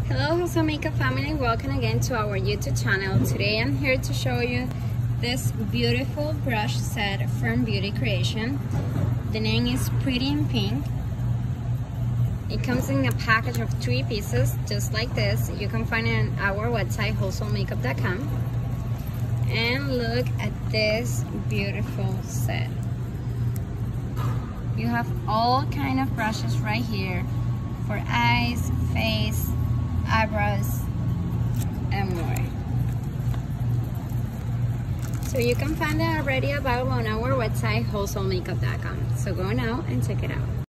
Hello Wholesale Makeup family, welcome again to our YouTube channel. Today I'm here to show you this beautiful brush set from Beauty Creation. The name is Pretty in Pink. It comes in a package of 3 pieces just like this. You can find it on our website wholesalemakeup.com. And look at this beautiful set. You have all kind of brushes right here for eyes, face, eyebrows, and more. So you can find it already available on our website wholesalemakeup.com. So go now and check it out.